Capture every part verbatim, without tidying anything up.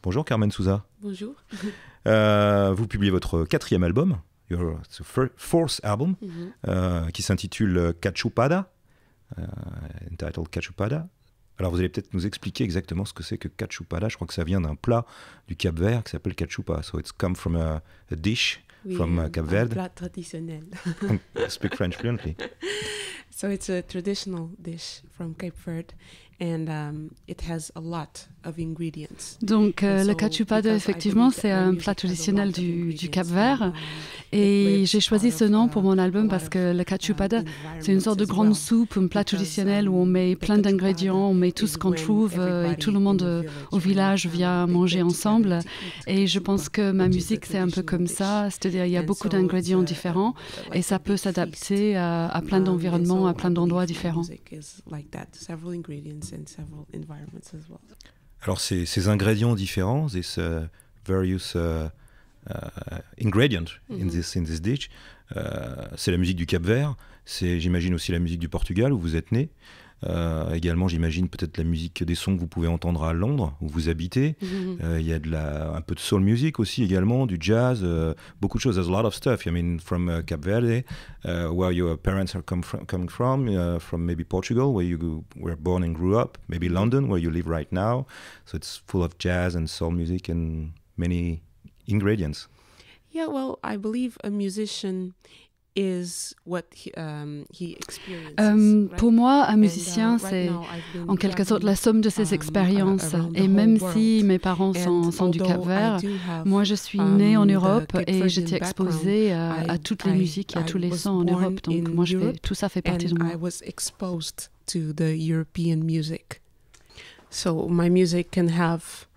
Bonjour Carmen Souza. Bonjour. Euh, vous publiez votre quatrième album, your fourth album, Mm-hmm. euh, qui s'intitule Cachupada, euh, entitled Cachupada. Alors vous allez peut-être nous expliquer exactement ce que c'est que Cachupada. Je crois que ça vient d'un plat du Cap-Vert qui s'appelle cachupa. So it's come from a, a dish Oui, from uh, Cap Verde. Un plat traditionnel. Speak French fluently. So it's a traditional dish from Cape Verde, and um, it has a lot of ingredients. Donc euh, And le so, cachupada, because I effectivement, believe c'est that my un music plat has a traditionnel lot of du, du ingredients, Cap-Vert. um, Et it j'ai lives choisi out ce of, nom uh, pour mon a album lot parce of, que le uh, cachupada, c'est une sorte de environments grande as well. soupe, un plat Because, traditionnel um, où on met the plein d'ingrédients, cachupada on met tout is ce qu'on when trouve euh, et tout le monde everybody in the euh, au village or in village the town, vient they manger get ensemble. together to eat Et je pense cachupa, que ma which is a musique, c'est un peu comme traditional ça, dish. c'est-à-dire il y a And beaucoup so d'ingrédients it's a- différents like et a ça peut big feast. s'adapter à, à plein Um, d'environnements, and à so plein I d'endroits believe my différents. music is like that, several ingredients and several environments as well. Alors ces, ces ingrédients différents, these uh, various uh, uh, ingredients in Mhm. this in this dish, uh, c'est la musique du Cap-Vert, c'est j'imagine aussi la musique du Portugal où vous êtes né. Euh, également, j'imagine peut-être la musique des sons que vous pouvez entendre à Londres où vous habitez. Mhm. Euh, Il y a de la, un peu de soul music aussi également, du jazz, euh, beaucoup de choses. There's a lot of stuff. I mean, from uh, Cape Verde, uh, where your parents are come from, coming from, uh, from maybe Portugal, where you were born and grew up, maybe London, where you live right now. So it's full of jazz and soul music and many ingredients. Yeah, well, I believe a musician is what he, um, he experiences. Euh, right? pour moi, un And, uh, musicien, right c'est now I've been en quelque sorte traveling, la somme de ses um, expériences. around the Et whole même world. si mes parents sont, And sont du although Cap-Vert, I do have, moi je suis um, née en the Europe Cape et Verdean j'étais background, exposée à, I- à toutes les I- musiques et à I tous les was sons en born Europe. Donc in moi, je fais, Europe tout ça fait partie and de moi. I was exposed to the European music. So my music can have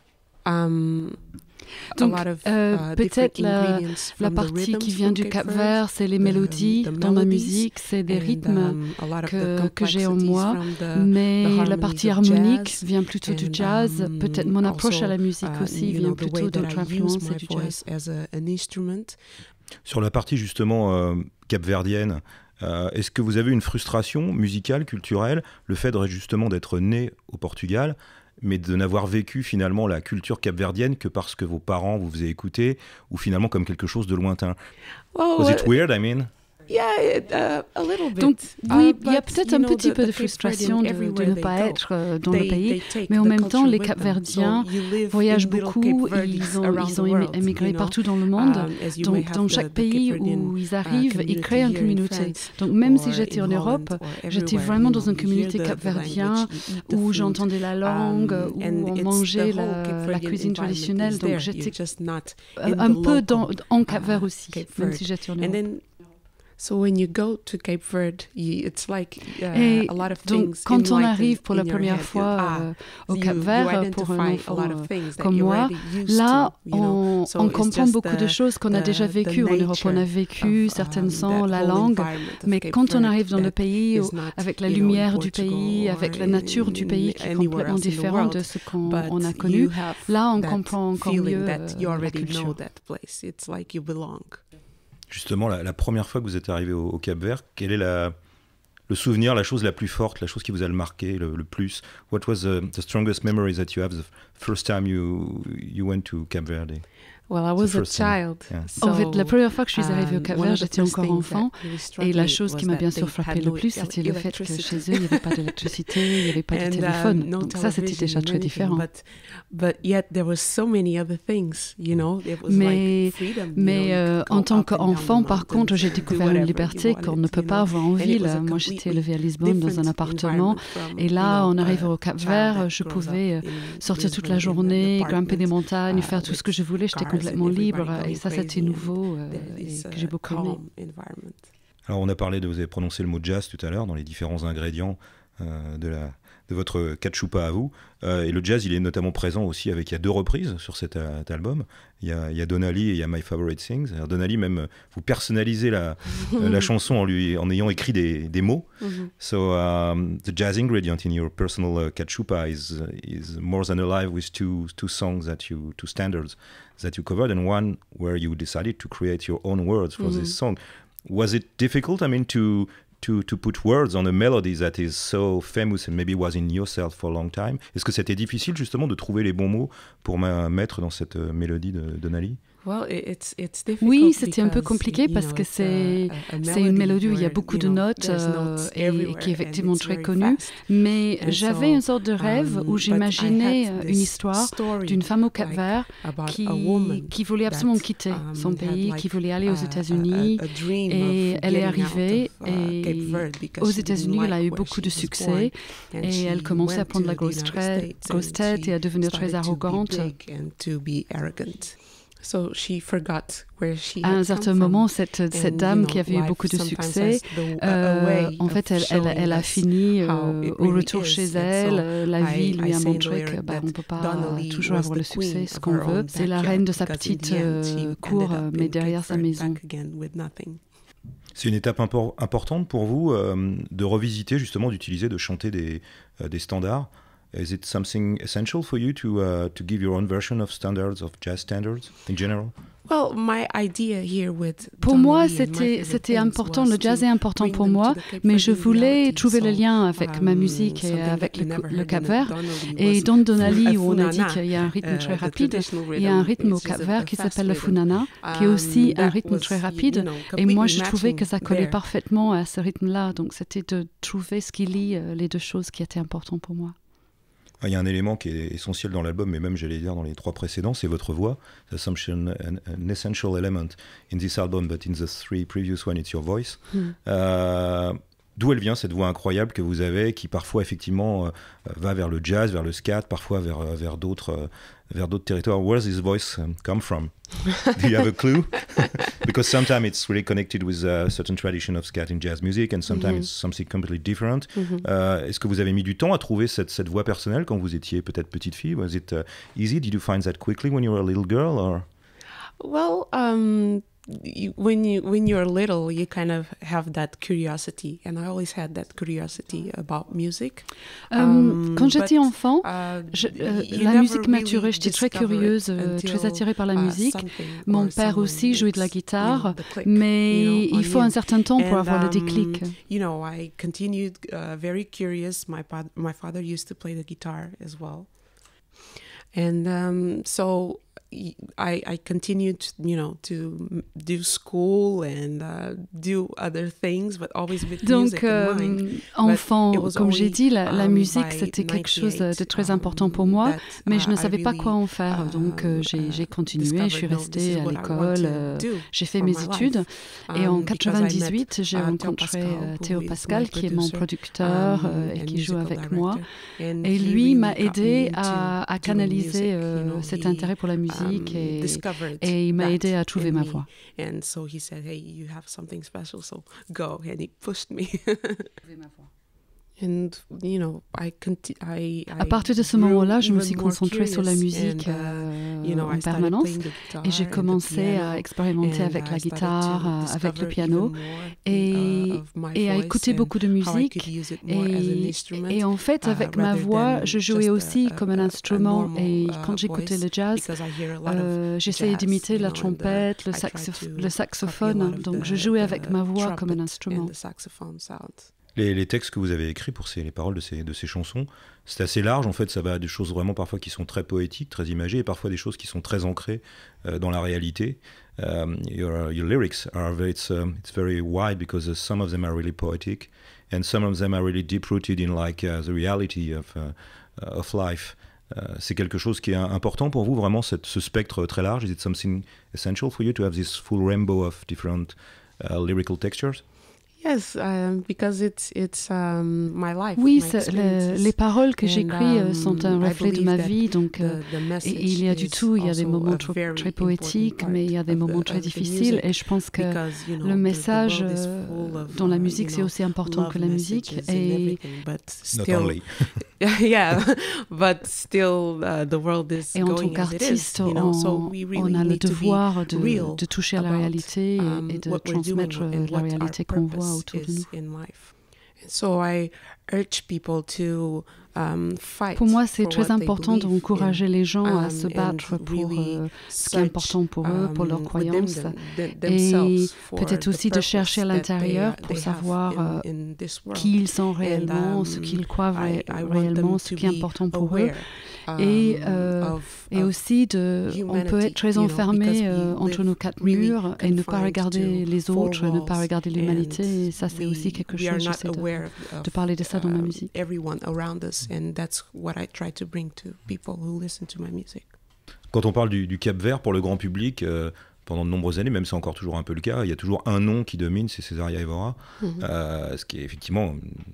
um, Donc, a lot of euh, uh, peut-être different la, ingredients la from the partie rhythms qui vient from du Cape Cap-Vert, c'est les the- mélodies the dans ma melodies musique, c'est des and, rythmes um, a lot of the que, que j'ai en complexities moi, from the- mais the la harmonies partie of harmonique jazz vient plutôt du and, jazz. um, Peut-être mon approche à la also, musique uh, aussi you vient know, the way plutôt that d'autres I use influences et my du jazz. voice as a- an instrument. Sur la partie justement euh, capverdienne, euh, est-ce que vous avez une frustration musicale, culturelle, le fait de, justement d'être né au Portugal, mais de n'avoir vécu finalement la culture capverdienne que parce que vos parents vous faisaient écouter, ou finalement comme quelque chose de lointain? Well, Was it uh, weird, I mean? Yeah, it, uh, a little bit. Donc Uh, oui, il y a but, peut-être you un know, petit the- peu the de Cape frustration Verdean, de, de everywhere ne they pas go, être euh, dans le they- pays, they take mais en the même temps, culture les with them. Capverdiens So you live voyagent in little beaucoup, Cape Verdes ils ont, around ils ont the émi- world, émigré you know. partout dans le monde. Um, as you may Donc have dans the- chaque the pays Cape Verdean, où ils uh, arrivent, ils community créent une here in communauté. France Donc même si or j'étais in en Europe, Holland or j'étais everywhere, vraiment you dans know, une you communauté hear the- the capverdienne language, you eat the où food, j'entendais la langue, um, où and on it's mangeait the whole la, Cape la Verdean cuisine environment traditionnelle. is Donc there. j'étais You're just not euh, in un the peu dans, local, en Cap-Vert uh, aussi, Cape même Verde. si j'étais en And Europe. then, so when you go to Cape Verde, you, it's like uh, Et a lot of donc, things quand on enlighten arrive pour la in your première head. fois Ah, euh, au you- Cap-Vert, you pour un identify a lot enfant of euh, things that comme you're moi, already used là, to, you know. on, So on it's comprend just beaucoup de the- choses qu'on a the- déjà the vécues en Europe. On a nature vécu of, certaines um, sons, that la whole langue, environment of mais Cape quand on Verde arrive dans le that pays, is au- not, avec la you know, in lumière du Portugal pays, or avec la in- nature du pays qui est anywhere complètement else in the différente world, de ce qu'on but on a you connu, have là, on that comprend encore feeling mieux that euh, you la already know culture. that place. It's like you belong. Justement, la, la première fois que vous êtes arrivé au, au Cap-Vert, quel est la, le souvenir, la chose la plus forte, la chose qui vous a le marqué le, le plus? What was the, the strongest memories that you have the first time you, you went to Cape Verde? Well, I The was a first time, child. yeah. So, En fait, la première fois que je suis arrivée au um, Cap one Vert, of the j'étais first encore things enfant. that really struck Et la me chose was qui m'a that bien they sûr frappé had le no plus, c'était le fait que electricity. chez eux, il n'y avait pas d'électricité, il n'y avait pas de And, téléphone. um, no Donc ça, c'était television déjà and très anything, différent. But, but yet there was so many other things, you know. It was Mais, like freedom, you mais know, you euh, could en go tant up and down qu'enfant, the par contre, mountains, j'ai do découvert une whatever you liberté qu'on wanted, ne peut you pas know. avoir en And it ville. was a Moi, j'étais completely élevée à Lisbonne dans un different appartement. environment from, Et là, you know, on arrive a au child Cap-Vert, that je grows pouvais up euh, in sortir toute Lisbon la in an journée, grimper des apartment, montagnes, uh, faire tout ce que je with voulais. J'étais cars complètement and libre. everybody Et ça, going c'était crazy, and nouveau euh, there et is que j'ai a beaucoup aimé. calm environment. Alors on a parlé de, vous avez prononcé le mot jazz tout à l'heure dans les différents ingrédients euh, de, la, de votre cachupa à vous. Euh, et le jazz, il est notamment présent aussi avec, il y a deux reprises sur cet, euh, cet album. Il y, a, il y a Donnelly et il y a My Favorite Things. Alors Donnelly, même, vous personnalisez la, la chanson en, lui, en ayant écrit des, des mots. Mhm. So um, the jazz ingredient in your personal uh, cachupa is, is More Than Alive with two, two songs, that you, two standards that you covered, and one where you decided to create your own words for Mhm. this song. Was it difficult, I mean, to to to put words on a melody that is so famous and maybe was in yourself for a long time. Est-ce que c'était difficile justement de trouver les bons mots pour ma- mettre dans cette euh, mélodie de, de Nali? Well, it's, it's difficult Oui, c'était un peu because, compliqué you parce know, que it's c'est a- a c'est une mélodie où il y a where, beaucoup you de know, notes there's euh, notes et, et everywhere qui est and effectivement it's très very connue. fast. Mais And j'avais so, une sorte de rêve um, où but I j'imaginais had euh, this une histoire story, d'une femme au Cap-Vert like, about qui, a woman qui voulait absolument that, quitter um, son had pays, like qui voulait aller aux a- a- États-Unis. a- a dream Et of elle est getting out arrivée of, uh, Cape et Verde because aux she didn't États-Unis, elle a like eu where beaucoup she de was succès born, and et elle she commençait à went prendre to la the grosse, United trai- States grosse and tête she et à devenir très started to be arrogante. big and to be arrogant. So she forgot where she À had un come certain from. moment, cette, cette And, dame you qui know, avait eu life beaucoup de sometimes succès, has the- a euh, way en of fait, elle, elle, showing elle a us fini how euh, it au really retour is. chez And elle. so euh, la vie I- lui I a say in the montré que lyric bah, that on ne peut pas Donna Lee toujours was avoir the le succès, queen ce of qu'on her veut. own C'est la backyard, reine de sa because in petite the end, she euh, ended cour, up mais in derrière Cape sa Verde maison. back again with nothing. C'est une étape impor- importante pour vous euh, de revisiter justement, d'utiliser, de chanter des, euh, des standards. Is it something essential for you to uh, to give your own version of standards, of jazz standards in general? Well, my idea here with Pour Donna moi, Lee and my c'était favorite c'était things important. was Le jazz to est important bring pour them to moi, the Cape mais je Verdean voulais reality. trouver le So, lien avec ma um, musique et something avec that we le, never le heard Cap in Vert. Donna Lee Et was dans Donna Lee, a où on a dit funana. qu'il y a un rythme Uh, très the rapide, traditional il y a un rhythm rythme au is a- Cap a Vert qui fast s'appelle le rhythm. funana, qui est aussi Um, un that rythme was, très you rapide. know, Et moi, completely je trouvais que ça matching collait there. parfaitement à ce rythme-là. Donc, c'était de trouver ce qui lie euh, les deux choses qui étaient importantes pour moi. Il y a un élément qui est essentiel dans l'album, mais même j'allais dire dans les trois précédents, c'est votre voix. There's an, an, an essential element in this album, but in the three previous one, it's your voice. Hmm. Euh, D'où elle vient cette voix incroyable que vous avez, qui parfois effectivement euh, va vers le jazz, vers le scat, parfois vers vers d'autres euh, vers d'autres territoires. Where does this voice um, come from? Do you have a clue? Because sometimes it's really connected with a certain tradition of scat in jazz music, and sometimes Mm-hmm. it's something completely different. Mm-hmm. Euh, Est-ce que vous avez mis du temps à trouver cette cette voix personnelle quand vous étiez peut-être petite fille? Was it uh, easy? Did you find that quickly when you were a little girl, or? Well, um, you, when you when you're little, you kind of have that curiosity, and I always had that curiosity about music. Euh, Um, quand j'étais but, enfant, uh, je- euh, you la never musique m'a really tuée. J'étais très discover it curieuse, euh, until, très attirée par la uh, musique. something Mon or père someone aussi jouait de la makes, you guitare, know, the click, mais you know, on il faut un you. certain temps pour And, avoir le um, déclic. You know, I continued uh, very curious. My pa- my father used to play the guitar as well, and um, so I I continued, you know, to m- do school and uh, do other things, but always with Donc, music in euh, mind. enfant, it was comme j'ai only, dit, la, la um, musique, by c'était quelque chose de très ninety-eight, important pour um, moi, that, mais je uh, ne I savais pas really, quoi en faire. Donc, euh, j'ai um, j'ai uh, continué, je suis discovered, no, this is restée à what I want l'école, to euh, do j'ai fait for mes my études. life. Et en Um, because I met, quatre-vingt-dix-huit, j'ai uh, Théo rencontré Pascal, euh, who Théo is my Pascal, qui est mon producer, producteur um, euh, et and qui joue musical avec moi. director. And Et he lui really m'a got me aidé into à, à doing canaliser music, euh, you know, cet he, intérêt pour la musique um, et, discovered et il m'a that aidé à trouver in ma me. voix. And so he said, hey, you have something special, so go. And he pushed me. And, you know, I conti- I, I À partir de ce grew moment-là, je me even suis more concentrée sur la curious musique and, euh, uh, you know, en I started permanence playing the guitar et j'ai and the commencé piano, à expérimenter and avec I la started guitare, to euh, avec le discover piano even more, et, uh, of my et à voice écouter and beaucoup de how I musique. could use it more as an Et, instrument, et en fait, uh, avec ma rather voix, than je jouais just aussi a- comme un a- a instrument. normal, Et uh, quand j'écoutais voice, le jazz, because I hear a lot of euh, j'essayais jazz, d'imiter you la know, and, uh, trompette, le, I try saxo- to le copy a lot saxophone. of Donc the- je jouais the avec ma voix comme un trumpet instrument. and the saxophone sound. Les, les textes que vous avez écrits pour ces, les paroles de ces, de ces chansons, c'est assez large en fait, ça va à des choses vraiment parfois qui sont très poétiques, très imagées, et parfois des choses qui sont très ancrées euh, dans la réalité. Um, your, your lyrics are very, it's, um, it's very wide because uh, some of them are really poetic, and some of them are really deep-rooted in like uh, the reality of, uh, uh, of life. Uh, c'est quelque chose qui est important pour vous, vraiment, cette, ce spectre très large. Is it something essential for you to have this full rainbow of different uh, lyrical textures? Yes, um, because it's it's um, my life. Oui, my c'est- le- experiences. les paroles que And, j'écris euh, um, sont un I reflet de believe ma that vie, donc euh, the- the et message il y a du is tout, il y a des also moments a tr- very très important poétiques, part mais il y a des of the- moments of très the difficiles, music, et je pense que because, you know, le the- the message world is euh, full of, dans la uh, musique, you c'est know, aussi important love que la musique, messages and et everything, but Not still, only. yeah, but still, uh, the world is Et en tant going as it is, qu'artiste, you know. So on, we on really a le need to be devoir de, real de toucher à la about, réalité et, um, et de what we're doing transmettre and euh, la what our réalité qu'on voit purpose autour de is nous. in life. And so I urge people to um, fight Pour moi, c'est for très what they important believe d'encourager in, les gens à um, se and battre pour really euh, ce qui est search, important pour eux, pour leurs um, croyances, within them- them- et themselves for peut-être the aussi de chercher à purpose that they, l'intérieur uh, pour they have savoir in- euh, in this world. qui ils sont And, réellement, um, ce qu'ils croient I- ré- I want réellement, them ce to qui est be important pour eux. aware, Et, um, euh, of- et of aussi, de, on peut être très humanity, you know, enfermé because we euh, entre live nos quatre really murs et ne pas confined regarder to les four autres, ne pas walls, regarder l'humanité. Et ça, c'est and aussi we- quelque we are chose, not j'essaie de, aware of, de parler de ça dans ma uh, musique. everyone around us, and that's what I try to bring to people who listen to my music. Quand on parle du, du Cap-Vert pour le grand public, euh, pendant de nombreuses années, même c'est encore toujours un peu le cas, il y a toujours un nom qui domine, c'est Cesaria Evora, Mhm. euh, ce qui est effectivement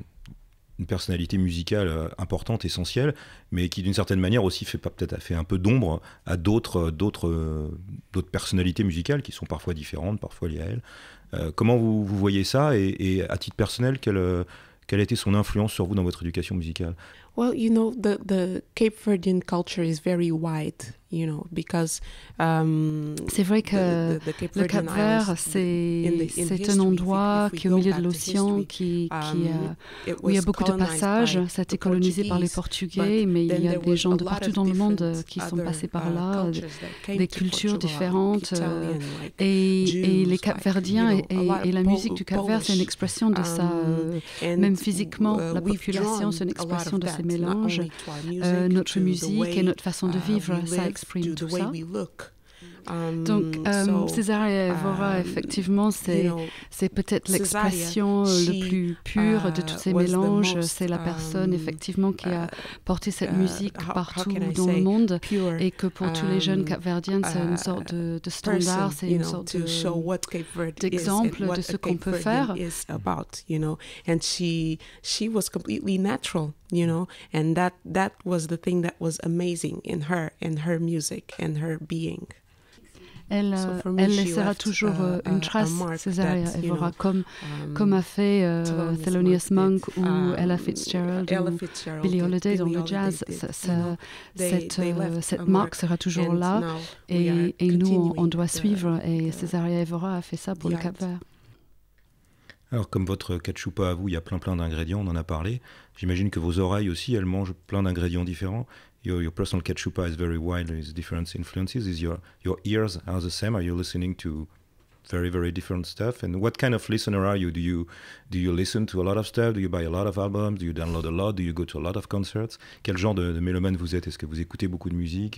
une personnalité musicale euh, importante, essentielle, mais qui d'une certaine manière aussi fait pas peut-être fait un peu d'ombre à d'autres d'autres euh, d'autres personnalités musicales qui sont parfois différentes, parfois liées à elle. Euh, comment vous, vous voyez ça, et, et à titre personnel, quelle euh, quelle a été son influence sur vous dans votre éducation musicale? Well, you know, the, the Cape Verdean culture is very wide, you know, because um, C'est vrai que the- the- the Cape le Verdean Cap-Vert, Islands, c'est in the- in c'est history, un if we- endroit if we qui est au go milieu back de to l'océan, history, qui, qui um, a, it où il y a was beaucoup de colonized passages. by Ça a été the colonisé par les Portuguese, Portugais, mais then il y a there des was gens a de lot partout of dans le monde different qui sont other, passés par uh, là, cultures that came des to cultures Portugal, différentes. euh, Italian, like Et, Jews, et les like, Capverdiens you know, et, a lot et la of musique Pol- du Cap-Vert, c'est une Polish, expression de ça. um, euh, and, même physiquement, uh, la we've population, drawn c'est une a lot expression of de that, ces not mélanges. only to our music, Euh, notre to the musique way, et notre façon de uh, vivre, we ça live, exprime to tout the way ça. we look. Um, Donc, euh, so, Cesaria Evora, um, effectivement, c'est you know, c'est peut-être Cesaria, l'expression she, le plus pure de uh, tous ces was the mélanges. most, C'est la personne, um, effectivement, qui a porté cette uh, musique how- how partout can I dans le say, monde. pure, Et que pour tous les jeunes um, capverdiens, c'est une uh, sorte de, de person, standard, c'est you une know, sorte to de... show what Cape Verde is d'exemple and what de ce a qu'on Cape peut Verdean faire. is about, you know. And she she was completely natural, you know, and that that was the thing that was amazing in her and her music and her being. Elle, So euh, for me, elle she laissera left, toujours uh, euh, a- une a trace, mark Cesaria that, you Evora, know, comme, um, comme a fait euh, Thelonious Thelonious Monk Monk ou did, um, Ella Fitzgerald Ella ou Fitzgerald Billie did, Holiday dans Billie le Holiday jazz. did, Ça- you ça- know. They- cette they euh, left cette a marque mark, sera toujours and là, now we are et, et nous, on, on doit continuing suivre. the- Et the- Cesaria Evora a fait ça pour the le art. Cap-Vert. Alors, comme votre cachupa à vous, il y a plein plein d'ingrédients, on en a parlé. J'imagine que vos oreilles aussi, elles mangent plein d'ingrédients différents. Your, your personal cachupa is very wide, there's different influences. Is your, your ears are the same? Are you listening to very, very different stuff? And what kind of listener are you? Do you, do you listen to a lot of stuff? Do you buy a lot of albums? Do you download a lot? Do you go to a lot of concerts? Quel genre de, de mélomane vous êtes? Est-ce que vous écoutez beaucoup de musique?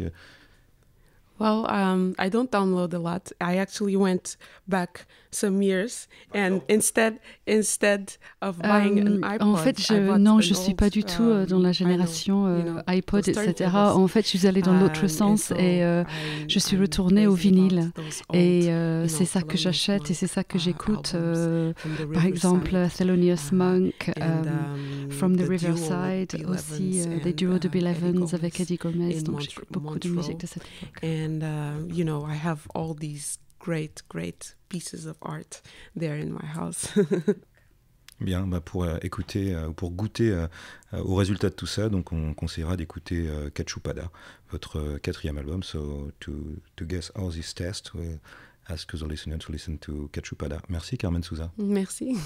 Well, um, I don't download a lot. I actually went back some years, and instead, instead of buying Euh, an iPod, en fait, I je, bought non, an je suis old, pas du tout euh, dans la um, génération I know, euh, you know, iPod, those et cetera. turntables. En fait, je suis allée dans l'autre Um, and sens so et euh, I- je suis I'm retournée au crazy about vinyle. those old, Et euh, you c'est know, ça que Thelonious j'achète et c'est ça que Monk, j'écoute. uh, euh, from the par exemple, Riverside, Thelonious uh, Monk, and, um, um, From the the duo Riverside, B aussi Elevens euh, des and, duos de uh, Bill Eddie Evans Gomez avec Eddie Gomez. in Donc Mont- j'écoute beaucoup de Montreux. musique de cette époque. And, uh, you know, I have all these great, great pieces of art there in my house. Bien, bah pour euh, écouter ou euh, pour goûter euh, euh, au résultat de tout ça, donc on conseillera d'écouter euh, Cachupada, votre euh, quatrième album. So to to guess how this test, we'll ask the listener to listen to Cachupada. Merci Carmen Souza. Merci.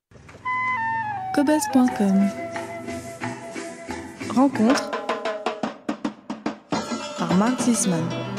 Cobuzz point com Rencontre par Marc Zisman.